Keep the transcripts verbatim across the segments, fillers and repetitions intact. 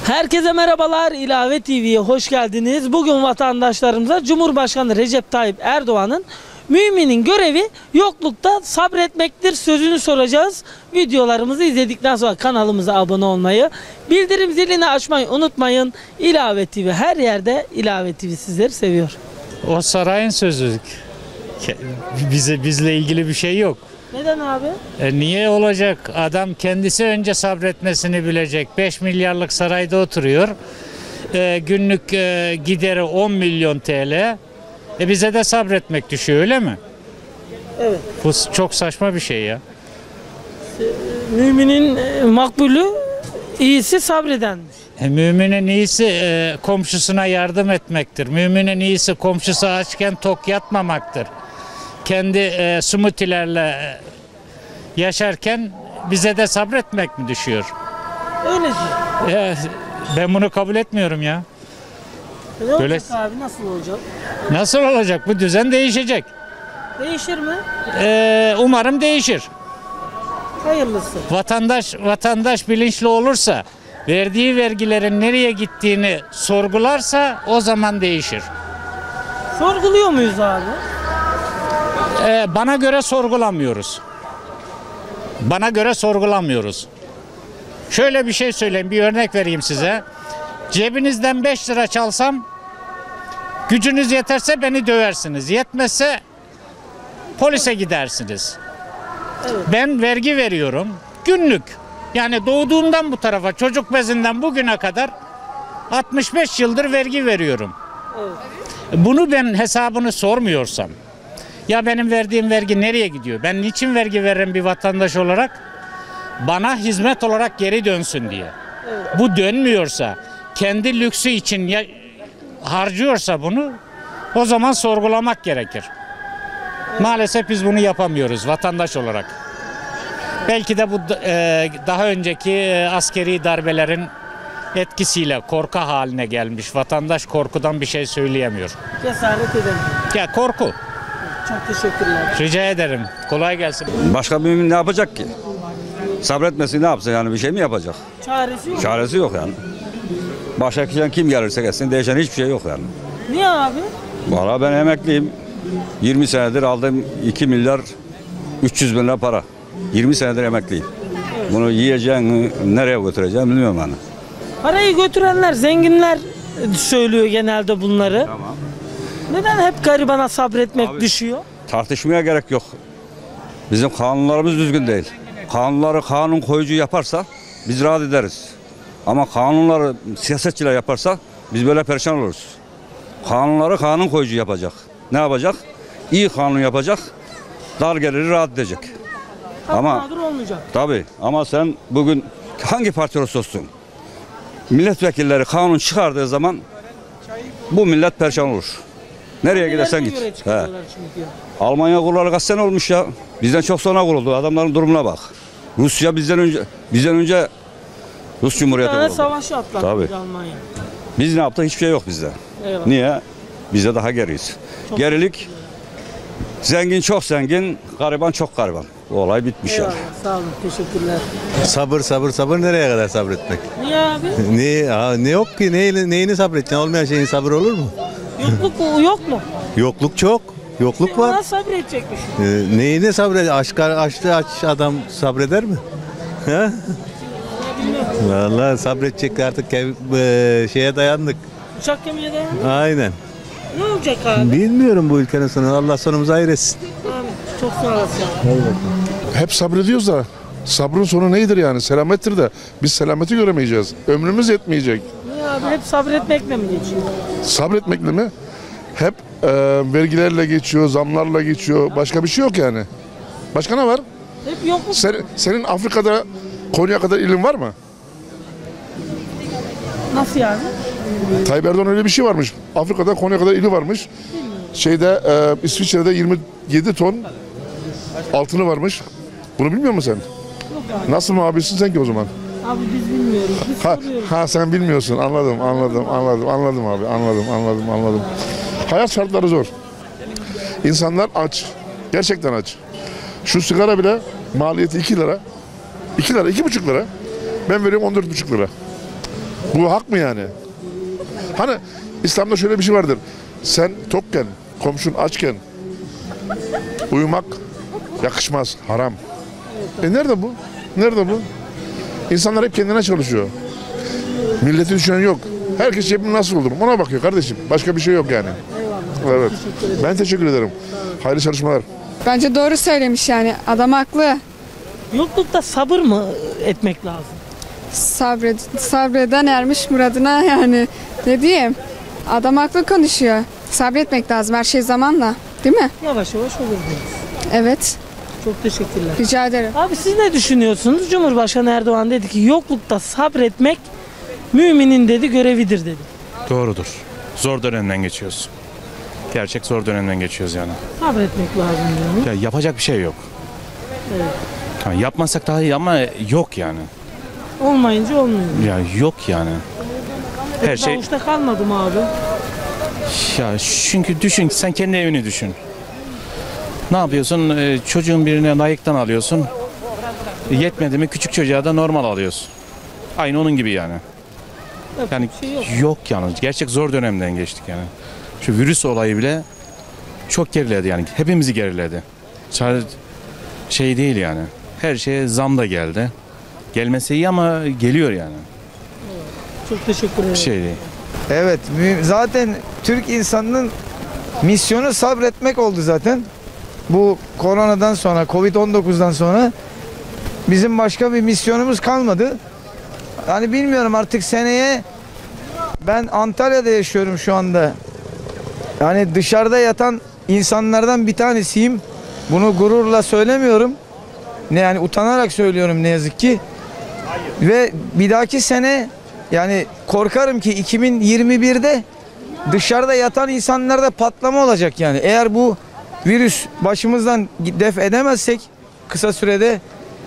Herkese merhabalar, İlave T V'ye hoş geldiniz. Bugün vatandaşlarımıza Cumhurbaşkanı Recep Tayyip Erdoğan'ın müminin görevi yoklukta sabretmektir sözünü soracağız. Videolarımızı izledikten sonra kanalımıza abone olmayı, bildirim zilini açmayı unutmayın. İlave T V her yerde, İlave T V sizleri seviyor. O sarayın sözü. Bize bizle ilgili bir şey yok. Neden abi? E niye olacak? Adam kendisi önce sabretmesini bilecek. beş milyarlık sarayda oturuyor. E, günlük e, gideri on milyon T L. E bize de sabretmek düşüyor, öyle mi? Evet. Bu çok saçma bir şey ya. Müminin e, makbulü iyisi sabredenmiş. E, müminin iyisi e, komşusuna yardım etmektir. Müminin iyisi komşusu açken tok yatmamaktır. Kendi e, smoothie'lerle e, yaşarken bize de sabretmek mi düşüyor? Öyle diyor. E, ben bunu kabul etmiyorum ya. Ne olacak Böyle- abi, nasıl olacak? Nasıl olacak? Bu düzen değişecek. Değişir mi? E, umarım değişir. Hayırlısı. Vatandaş vatandaş bilinçli olursa, verdiği vergilerin nereye gittiğini sorgularsa o zaman değişir. Sorguluyor muyuz abi? E, bana göre sorgulamıyoruz. Bana göre sorgulamıyoruz. Şöyle bir şey söyleyeyim, bir örnek vereyim size. Cebinizden beş lira çalsam, gücünüz yeterse beni döversiniz. Yetmezse polise gidersiniz. Evet. Ben vergi veriyorum. Günlük. Yani doğduğumdan bu tarafa, çocuk bezinden bugüne kadar altmış beş yıldır vergi veriyorum. Evet. Bunu ben hesabını sormuyorsam, ya benim verdiğim vergi nereye gidiyor? Ben niçin vergi veren bir vatandaş olarak? Bana hizmet olarak geri dönsün diye. Evet. Bu dönmüyorsa, kendi lüksü için ya, harcıyorsa bunu, o zaman sorgulamak gerekir. Maalesef biz bunu yapamıyoruz vatandaş olarak. Belki de bu e, daha önceki e, askeri darbelerin etkisiyle korku haline gelmiş. Vatandaş korkudan bir şey söyleyemiyor. Cesaret edelim. Ya korku. Çok teşekkürler. Rica ederim. Kolay gelsin. Başka bir mümin ne yapacak ki? Sabretmesi ne yapsın yani, bir şey mi yapacak? Çaresi yok. Çaresi yok yani. Başka kişiden kim gelirse gelsin değişen hiçbir şey yok yani. Niye abi? Valla ben emekliyim. yirmi senedir aldığım iki milyar üç yüz bin lira para. yirmi senedir emekliyim. Bunu yiyeceğim, nereye götüreceğim bilmiyorum yani. Parayı götürenler, zenginler söylüyor genelde bunları. Tamam. Neden hep garibana sabretmek Abi- düşüyor? Tartışmaya gerek yok. Bizim kanunlarımız düzgün değil. Kanunları kanun koyucu yaparsa biz rahat ederiz. Ama kanunları siyasetçiler yaparsa biz böyle perişan oluruz. Kanunları kanun koyucu yapacak. Ne yapacak? İyi kanun yapacak. Dar geliri rahat edecek. Hak Ama- mağdur olmayacak. Tabii ama sen bugün hangi parti olursa olsun milletvekilleri kanun çıkardığı zaman bu millet perişan olur. Nereye gidersen Nereye git. göre He. çıkarıyorlar çünkü? Almanya kurulalı kaç sene olmuş ya. Bizden çok sonra kuruldu. Adamların durumuna bak. Rusya bizden önce bizden önce Rus Bir Cumhuriyeti tane kuruldu. savaşı atlattı Tabii. Almanya. Biz ne yaptık? Hiçbir şey yok bizde. Eyvallah. Niye? Bizde daha geriyiz. Çok Gerilik, zengin çok zengin, gariban çok gariban. Bu olay bitmiş Eyvallah. yani. Sağ olun. Teşekkürler. Sabır sabır sabır nereye kadar sabretmek? Niye abi? Ne ya, ne yok ki neyini, neyini sabredeceksin? Olmayan şeyin sabır olur mu? Yokluk yok mu? Yokluk çok. Yokluk Ona var. sabredecekmiş. Ee, neyini sabred? Aşk açtı aç adam sabreder mi? Ha? Vallahi sabredecek artık ev- e, şeye dayandık. Uçak gemiye dayandı. Aynen. Ne olacak abi? Bilmiyorum bu ülkenin sonu. Allah sonumuzu hayır etsin. Abi, çok sağ olasın. Hep sabrediyoruz da sabrın sonu nedir yani? Selamettir de biz selameti göremeyeceğiz. Ömrümüz yetmeyecek. Niye abi? Hep sabretmekle mi geçiyor? Sabretmekle mi? Hep e, vergilerle geçiyor, zamlarla geçiyor. Başka bir şey yok yani. Başka ne var? Hep yokluk. Sen, senin Afrika'da Konya kadar ilin var mı? Nasıl yani? Tayyip Erdoğan öyle bir şey varmış. Afrika'da Konya kadar ili varmış. Şeyde e, İsviçre'de yirmi yedi ton altını varmış. Bunu bilmiyor musun sen? Nasıl muhabirsin sen ki o zaman? Abi biz bilmiyoruz. Biz Ha, soruyoruz. ha sen bilmiyorsun. Anladım, anladım, anladım, anladım abi. Anladım, anladım, anladım. Hayat şartları zor. İnsanlar aç. Gerçekten aç. Şu sigara bile maliyeti iki lira. iki lira, iki buçuk lira. Ben veriyorum on dört buçuk lira. Bu hak mı yani? Hani İslam'da şöyle bir şey vardır. Sen tokken, komşun açken uyumak yakışmaz, haram. E nerede bu? Nerede bu? İnsanlar hep kendine çalışıyor. Milleti düşünen yok. Herkes cebim nasıl olur? Ona bakıyor kardeşim. Başka bir şey yok yani. Evet. Ben teşekkür ederim. Hayırlı çalışmalar. Bence doğru söylemiş yani. Adam haklı. Yoklukta sabır mı etmek lazım? Sabred, sabreden ermiş muradına yani. Ne diyeyim? Adam haklı konuşuyor. Sabretmek lazım her şey zamanla. Değil mi? Yavaş yavaş olur diyoruz. Evet. Çok teşekkürler. Rica ederim. Abi siz ne düşünüyorsunuz? Cumhurbaşkanı Erdoğan dedi ki yoklukta sabretmek müminin dedi görevidir dedi. Doğrudur. Zor dönemden geçiyoruz. Gerçek zor dönemden geçiyoruz yani. Sabretmek lazım diyor. Ya yapacak bir şey yok. Evet. Yani yapmasak daha iyi ama yok yani. Olmayınca olmuyor. Ya yok yani. Her şey Avuçta kalmadı mı abi? ya çünkü düşün sen kendi evini düşün. Ne yapıyorsun? Ee, çocuğun birine layıktan alıyorsun. Yetmedi mi küçük çocuğa da normal alıyorsun. Aynı onun gibi yani. Yapacak Yani bir şey yok. yok yani. Gerçek zor dönemden geçtik yani. Şu virüs olayı bile çok geriledi yani. Hepimizi geriledi. Sadece şey değil yani. Her şeye zam da geldi. Gelmesi iyi ama geliyor yani. Çok teşekkür ederim. Bir şey değil. Evet, mü- zaten Türk insanının misyonu sabretmek oldu zaten. Bu koronadan sonra, kovid on dokuzdan sonra bizim başka bir misyonumuz kalmadı. Hani bilmiyorum artık seneye, ben Antalya'da yaşıyorum şu anda. Yani dışarıda yatan insanlardan bir tanesiyim. Bunu gururla söylemiyorum. Ne yani utanarak söylüyorum ne yazık ki. Ve bir dahaki sene yani korkarım ki iki bin yirmi birde dışarıda yatan insanlarda patlama olacak yani. Eğer bu virüs başımızdan def edemezsek kısa sürede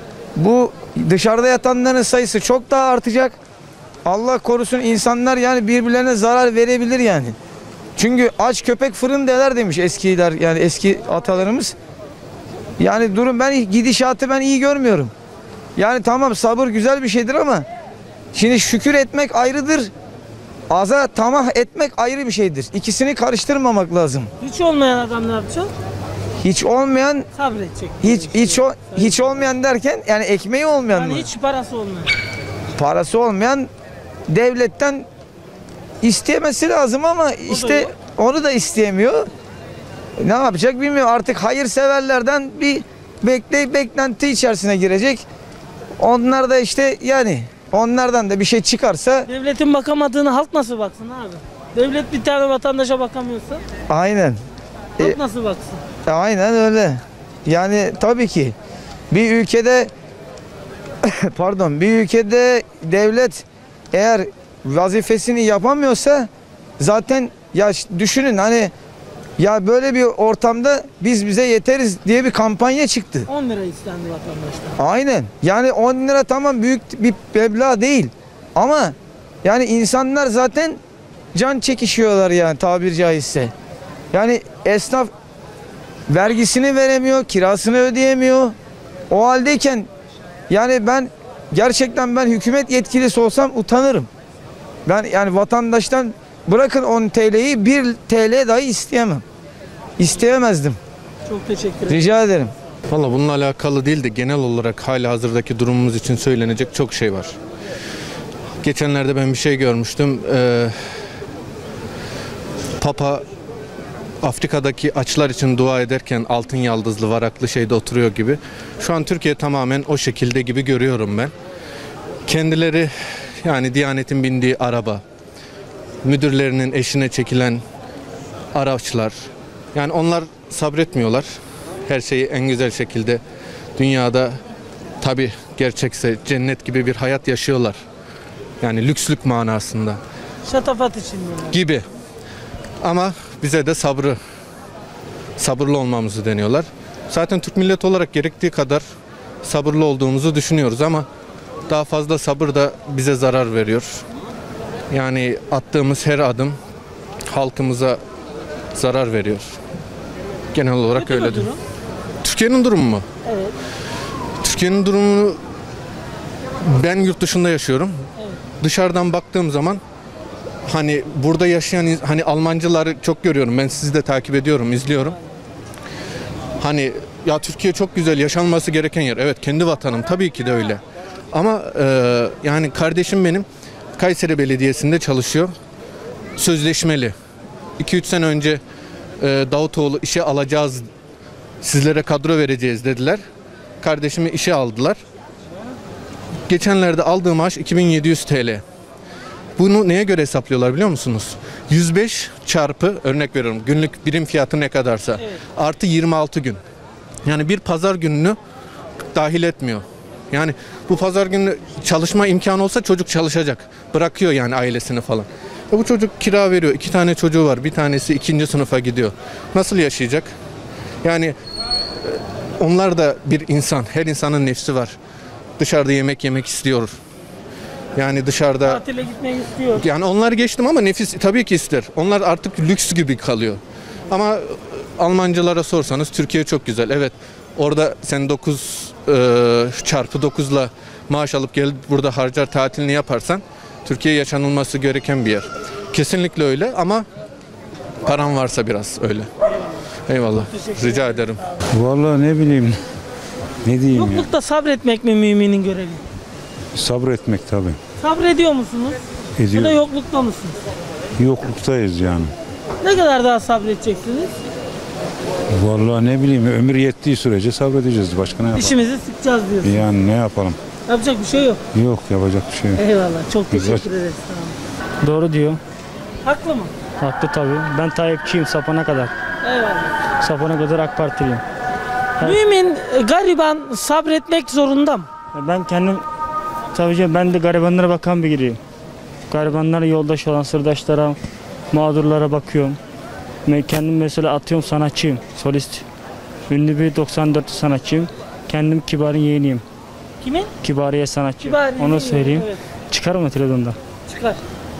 bu dışarıda yatanların sayısı çok daha artacak. Allah korusun insanlar yani birbirlerine zarar verebilir yani. Çünkü aç köpek fırın deler demiş eskiler yani eski atalarımız. Yani durum ben gidişatı ben iyi görmüyorum. Yani tamam sabır güzel bir şeydir ama şimdi şükür etmek ayrıdır. Aza tamah etmek ayrı bir şeydir. İkisini karıştırmamak lazım. Hiç olmayan adam ne yapacak? Hiç olmayan Sabredecek. hiç hiç o, hiç olmayan derken yani ekmeği olmayan Yani mı? hiç parası olmayan. Parası olmayan devletten isteyemesi lazım ama işte yok. onu da isteyemiyor. Ne yapacak bilmiyorum. Artık hayırseverlerden bir bekle beklenti içerisine girecek. Onlar da işte yani onlardan da bir şey çıkarsa Devletin bakamadığını halk nasıl baksın abi? Devlet bir tane vatandaşa bakamıyorsa aynen. halk E, nasıl baksın? Aynen öyle. Yani tabii ki bir ülkede pardon bir ülkede devlet eğer vazifesini yapamıyorsa zaten ya ş- düşünün hani ya böyle bir ortamda biz bize yeteriz diye bir kampanya çıktı. on lira istendi vatandaştan. Aynen. Yani on lira tamam büyük bir meblağ değil. Ama yani insanlar zaten can çekişiyorlar yani tabiri caizse. Yani esnaf vergisini veremiyor, kirasını ödeyemiyor. O haldeyken yani ben gerçekten ben hükümet yetkilisi olsam utanırım. Ben yani vatandaştan bırakın on T L'yi bir T L dahi isteyemem. İsteyemezdim. Çok teşekkür ederim. Rica ederim. Valla bununla alakalı değil de genel olarak hala hazırdaki durumumuz için söylenecek çok şey var. Geçenlerde ben bir şey görmüştüm. Ee, Papa Afrika'daki açlar için dua ederken altın yaldızlı varaklı şeyde oturuyor gibi. Şu an Türkiye tamamen o şekilde gibi görüyorum ben. Kendileri yani Diyanet'in bindiği araba, müdürlerinin eşine çekilen araçlar. Yani onlar sabretmiyorlar. Her şeyi en güzel şekilde dünyada tabi gerçekse cennet gibi bir hayat yaşıyorlar. Yani lükslük manasında Şatafat için diyorlar. gibi. Ama bize de sabrı, sabırlı olmamızı deniyorlar. Zaten Türk milleti olarak gerektiği kadar sabırlı olduğumuzu düşünüyoruz ama daha fazla sabır da bize zarar veriyor. Yani attığımız her adım halkımıza zarar veriyor. Genel olarak Kötü mü öyledir. durum? Türkiye'nin durumu mu? Evet. Türkiye'nin durumunu ben yurt dışında yaşıyorum. dışarıdan baktığım zaman hani burada yaşayan in- hani Almancıları çok görüyorum. Ben sizi de takip ediyorum, izliyorum. Hani ya Türkiye çok güzel, yaşanması gereken yer. Evet, kendi vatanım tabii ki de öyle. Ama e, yani kardeşim benim Kayseri Belediyesi'nde çalışıyor. Sözleşmeli. iki üç sene önce e, Davutoğlu işe alacağız, sizlere kadro vereceğiz dediler. Kardeşimi işe aldılar. Geçenlerde aldığı maaş iki bin yedi yüz T L. Bunu neye göre hesaplıyorlar biliyor musunuz? yüz beş çarpı, örnek veriyorum, günlük birim fiyatı ne kadarsa, Evet. artı yirmi altı gün. Yani bir pazar gününü dahil etmiyor. Yani bu pazar günü çalışma imkanı olsa çocuk çalışacak. Bırakıyor yani ailesini falan. E bu çocuk kira veriyor. İki tane çocuğu var. Bir tanesi ikinci sınıfa gidiyor. Nasıl yaşayacak? Yani e, onlar da bir insan. Her insanın nefsi var. Dışarıda yemek yemek istiyor. Yani dışarıda... Tatile gitmek istiyor. Yani onları geçtim ama nefis tabii ki ister. Onlar artık lüks gibi kalıyor. Ama Almancılara sorsanız Türkiye çok güzel. Evet, orada sen dokuz e, çarpı dokuzla maaş alıp gelip burada harcar tatilini yaparsan Türkiye yaşanılması gereken bir yer. Kesinlikle öyle ama paran varsa biraz öyle. Eyvallah. Rica ederim. Vallahi ne bileyim. Ne diyeyim ya. Yoklukta sabretmek mi müminin görevi? Sabretmek tabii. Sabrediyor musunuz? Ya da Ediyor. yoklukta mısınız? Yokluktayız yani. Ne kadar daha sabredeceksiniz? Vallahi ne bileyim ömür yettiği sürece sabredeceğiz. Başka ne yapalım? Dişimizi sıkacağız diyorsunuz. Yani ne yapalım? Yapacak bir şey yok. Yok, yapacak bir şey yok. Eyvallah. Çok Güzel. teşekkür ederiz. Sağ olun. Doğru diyor. Haklı mı? Haklı tabii. Ben Tayyipçiyim sapana kadar. Eyvallah. Sapana kadar AK Partiliyim. Mümin, e, gariban sabretmek zorunda mı? Ben kendim tabii canım, ben de garibanlara bakan biriyim. Garibanlara yoldaş olan sırdaşlara, mağdurlara bakıyorum. Ben kendim mesela atıyorum sanatçıyım, solist. Ünlü bir doksan dört sanatçıyım. Kendim Kibar'ın yeğeniyim. Kimin? Kibariye sanatçı. Kibariye Onu yeğeni, söyleyeyim. evet. Çıkar mı televizyonda? Çıkar.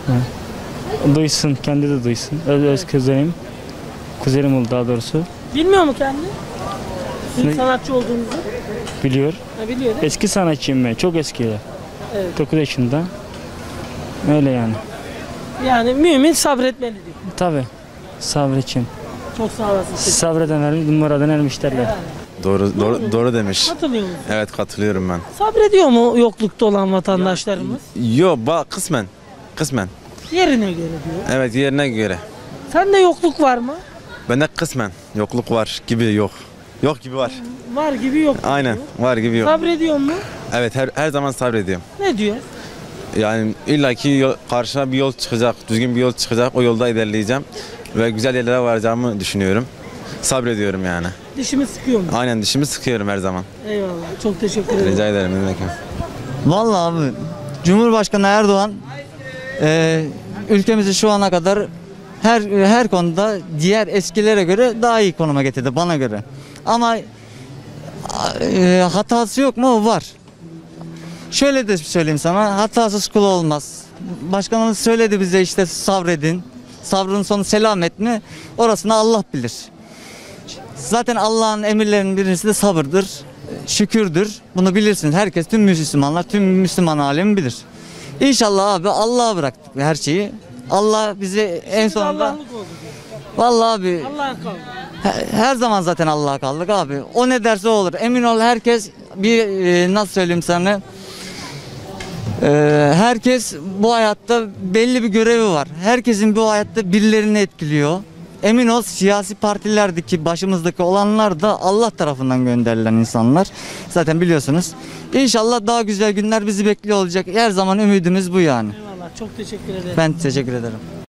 Duysun, kendi de duysun. Öz, öz kuzenim. Kuzenim oldu daha doğrusu. Bilmiyor mu kendi? Sizin Ne? sanatçı olduğunuzu? Biliyor. Ha, biliyor değil mi? Eski sanatçıyım ben, çok eski. Evet. dokuz yaşında. Öyle yani. Yani mümin sabretmeli diyor. Tabii. Sabreçin. Çok sağ olasın. Sabredenler numaradan ermiş derler. Doğru, doğru, doğru demiş. Katılıyor musun? Evet, katılıyorum ben. Sabrediyor mu yoklukta olan vatandaşlarımız? Yo, bak kısmen. Kısmen. Yerine göre diyor. Evet, yerine göre. Sende yokluk var mı? Bende kısmen yokluk var gibi yok. Yok gibi var. Var gibi yok. Aynen, var gibi yok. Sabrediyor mu? Evet, her her zaman sabrediyorum. Ne diyor? Yani illaki yol- karşıma bir yol çıkacak, düzgün bir yol çıkacak. O yolda ilerleyeceğim ve güzel yerlere varacağımı düşünüyorum. Sabrediyorum yani. Dişimi sıkıyor mu? Aynen, dişimi sıkıyorum her zaman. Eyvallah. Çok teşekkür ederim. Rica ederim. ne demek. Vallahi abi Cumhurbaşkanı Erdoğan e, ülkemizi şu ana kadar her her konuda diğer eskilere göre daha iyi konuma getirdi bana göre. Ama e, hatası yok mu? Var. Şöyle de söyleyeyim sana, hatasız kul olmaz. Başkanımız söyledi bize işte sabredin. Sabrın sonu selamet mi? Orasını Allah bilir. Zaten Allah'ın emirlerinin birisi de sabırdır, şükürdür. Bunu bilirsiniz. Herkes, tüm Müslümanlar, tüm Müslüman alemi bilir. İnşallah abi Allah'a bıraktık her şeyi. Allah bizi en sonunda... Allah'lık oldu. Vallahi abi Allah'a kaldı. he- her zaman zaten Allah'a kaldık abi. O ne derse o olur. Emin ol herkes bir e, nasıl söyleyeyim sana... Ee, herkes bu hayatta belli bir görevi var. Herkesin bu hayatta birilerini etkiliyor. Emin ol siyasi partilerdeki başımızdaki olanlar da Allah tarafından gönderilen insanlar. Zaten biliyorsunuz. İnşallah daha güzel günler bizi bekliyor olacak. Her zaman ümidimiz bu yani. Eyvallah. Çok teşekkür ederim. Ben teşekkür ederim.